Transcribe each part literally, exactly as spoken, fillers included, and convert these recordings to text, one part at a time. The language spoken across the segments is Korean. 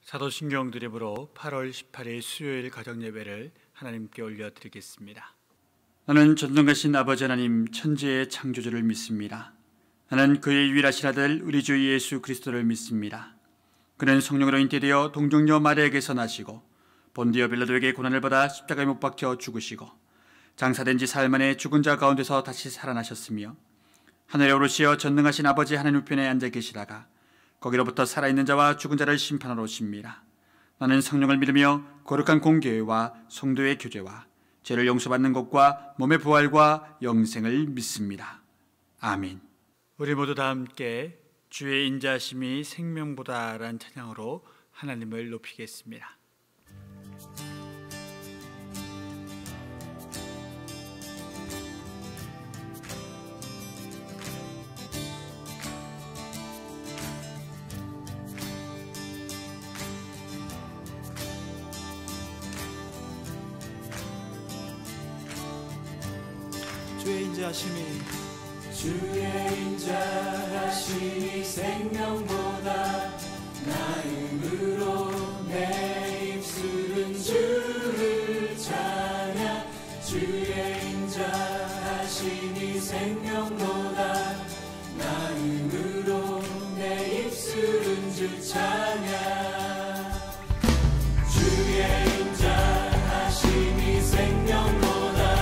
사도신경 드림으로 팔월 십팔일 수요일 가정예배를 하나님께 올려드리겠습니다. 나는 전능하신 아버지 하나님 천지의 창조주를 믿습니다. 나는 그의 유일하신 아들 우리 주 예수 그리스도를 믿습니다. 그는 성령으로 잉태되어 동정녀 마리아에게서 나시고 본디오 빌라도에게 고난을 받아 십자가에 못 박혀 죽으시고 장사된 지 사흘 만에 죽은 자 가운데서 다시 살아나셨으며 하늘에 오르시어 전능하신 아버지 하나님 우편에 앉아 계시다가 거기로부터 살아있는 자와 죽은 자를 심판하러 오십니다. 나는 성령을 믿으며 거룩한 공교회와 성도의 교제와 죄를 용서받는 것과 몸의 부활과 영생을 믿습니다. 아멘. 우리 모두 다 함께 주의 인자하심이 생명보다 라는 찬양으로 하나님을 높이겠습니다. 주의 인자하심이 주의 인자하심이 생명보다 나음으로 내 입술은 주를 찬양. 주의 인자하심이 생명보다 나음으로 내 입술은 주 찬양. 주의 인자하심이 생명보다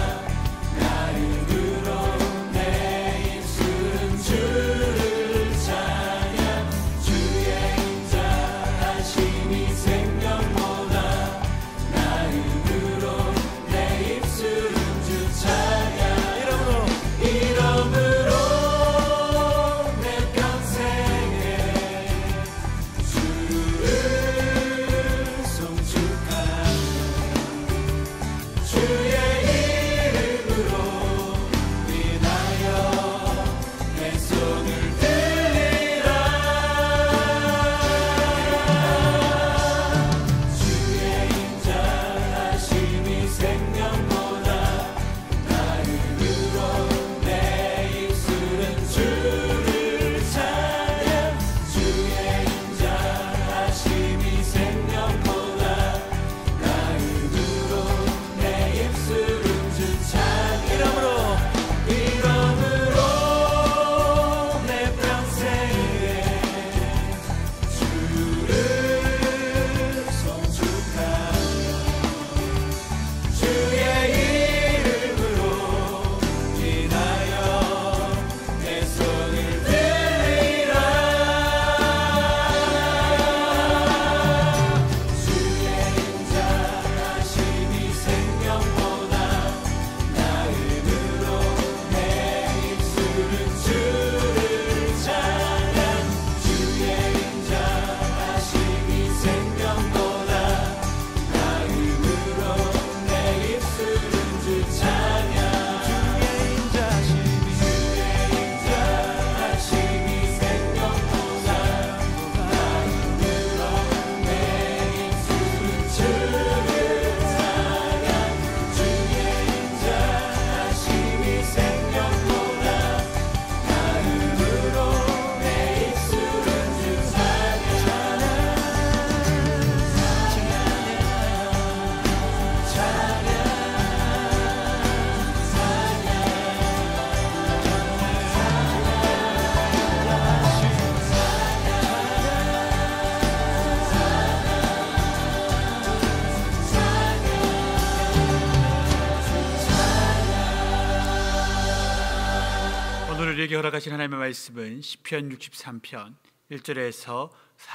우리에게 허락하신 하나님의 말씀은 시편 육십삼편 일절에서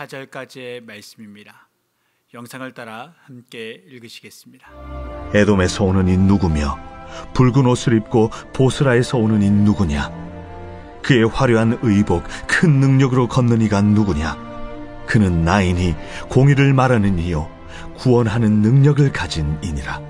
사절까지의 말씀입니다. 영상을 따라 함께 읽으시겠습니다. 에돔에서 오는 이 누구며 붉은 옷을 입고 보스라에서 오는 이 누구냐? 그의 화려한 의복 큰 능력으로 걷는 이가 누구냐? 그는 나이니 공의를 말하는 이요 구원하는 능력을 가진 이니라.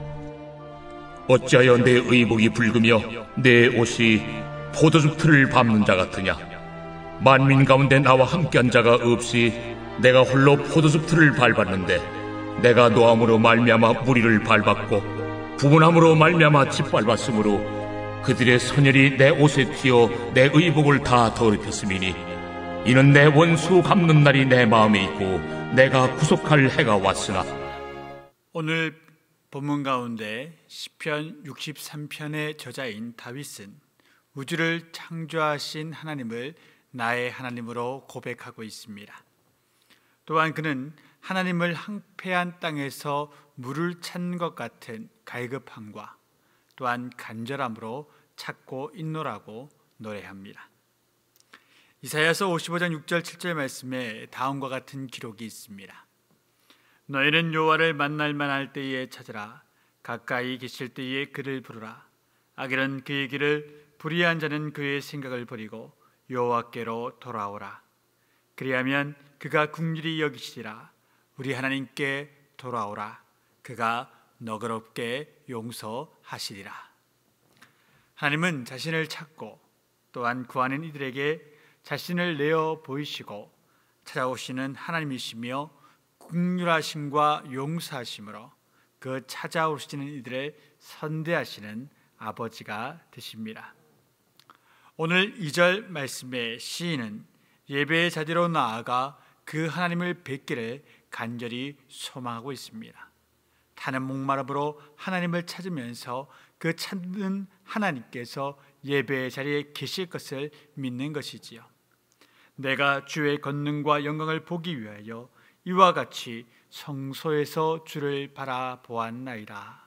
어찌하여 내 의복이 붉으며 내 옷이 포도즙 틀을 밟는 자 같으냐? 만민 가운데 나와 함께한 자가 없이 내가 홀로 포도즙 틀을 밟았는데 내가 노함으로 말미암아 무리를 밟았고 부분함으로 말미암아 짓밟았으므로 그들의 선혈이 내 옷에 튀어 내 의복을 다 더럽혔음이니 이는 내 원수 갚는 날이 내 마음에 있고 내가 구속할 해가 왔으나. 오늘 본문 가운데 시편 육십삼 편의 저자인 다윗은 우주를 창조하신 하나님을 나의 하나님으로 고백하고 있습니다. 또한 그는 하나님을 황폐한 땅에서 물을 찾는 것 같은 갈급함과 또한 간절함으로 찾고 있노라고 노래합니다. 이사야서 오십오 장 육 절 칠 절 말씀에 다음과 같은 기록이 있습니다. 너희는 여호와를 만날 만할 때에 찾으라. 가까이 계실 때에 그를 부르라. 악인은 그의 길을, 불의한 자는 그의 생각을 버리고 여호와께로 돌아오라. 그리하면 그가 긍휼히 여기시리라. 우리 하나님께 돌아오라. 그가 너그럽게 용서하시리라. 하나님은 자신을 찾고 또한 구하는 이들에게 자신을 내어 보이시고 찾아오시는 하나님이시며 긍휼하심과 용서하심으로 그 찾아오시는 이들을 선대하시는 아버지가 되십니다. 오늘 이 절 말씀의 시인은 예배의 자리로 나아가 그 하나님을 뵙기를 간절히 소망하고 있습니다. 타는 목마름으로 하나님을 찾으면서 그 찾는 하나님께서 예배의 자리에 계실 것을 믿는 것이지요. 내가 주의 권능과 영광을 보기 위하여 이와 같이 성소에서 주를 바라보았나이다.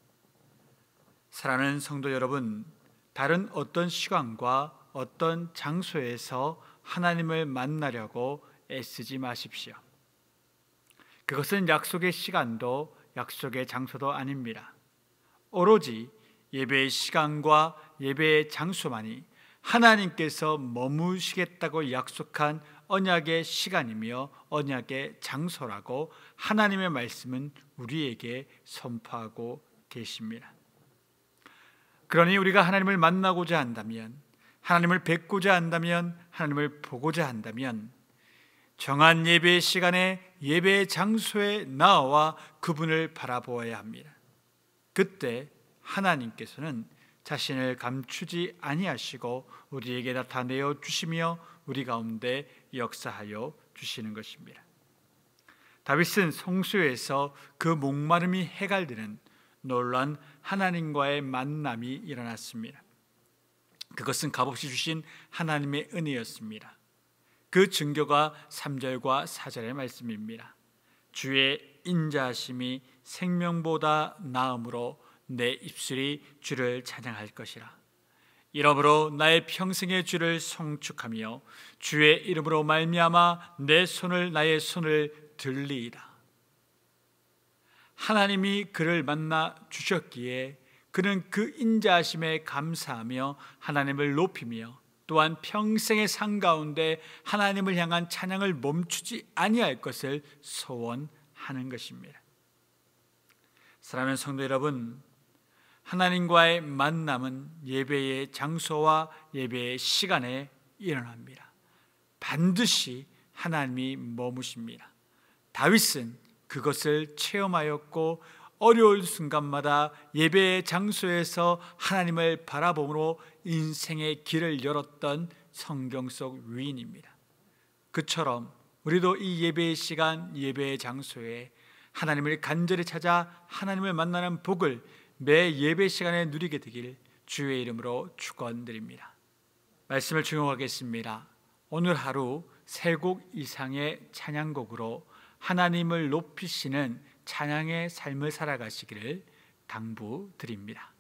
사랑하는 성도 여러분, 다른 어떤 시간과 어떤 장소에서 하나님을 만나려고 애쓰지 마십시오. 그것은 약속의 시간도 약속의 장소도 아닙니다. 오로지 예배의 시간과 예배의 장소만이 하나님께서 머무시겠다고 약속한 언약의 시간이며 언약의 장소라고 하나님의 말씀은 우리에게 선포하고 계십니다. 그러니 우리가 하나님을 만나고자 한다면, 하나님을 뵙고자 한다면, 하나님을 보고자 한다면 정한 예배의 시간에 예배의 장소에 나와 그분을 바라보아야 합니다. 그때 하나님께서는 자신을 감추지 아니하시고 우리에게 나타내어 주시며 우리 가운데 역사하여 주시는 것입니다. 다윗은 성소에서 그 목마름이 해갈되는 놀라운 하나님과의 만남이 일어났습니다. 그것은 값없이 주신 하나님의 은혜였습니다. 그 증거가 삼 절과 사 절의 말씀입니다. 주의 인자하심이 생명보다 나음으로 내 입술이 주를 찬양할 것이라. 이러므로 나의 평생의 주를 송축하며 주의 이름으로 말미암아 내 손을 나의 손을 들리이다. 하나님이 그를 만나 주셨기에 그는 그 인자하심에 감사하며 하나님을 높이며 또한 평생의 삶 가운데 하나님을 향한 찬양을 멈추지 아니할 것을 소원하는 것입니다. 사랑하는 성도 여러분, 하나님과의 만남은 예배의 장소와 예배의 시간에 일어납니다. 반드시 하나님이 머무십니다. 다윗은 그것을 체험하였고 어려울 순간마다 예배의 장소에서 하나님을 바라봄으로 인생의 길을 열었던 성경 속 위인입니다. 그처럼 우리도 이 예배의 시간, 예배의 장소에 하나님을 간절히 찾아 하나님을 만나는 복을 매 예배 시간에 누리게 되길 주의 이름으로 축원드립니다. 말씀을 증언하겠습니다. 오늘 하루 세 곡 이상의 찬양곡으로 하나님을 높이시는 찬양의 삶을 살아가시기를 당부드립니다.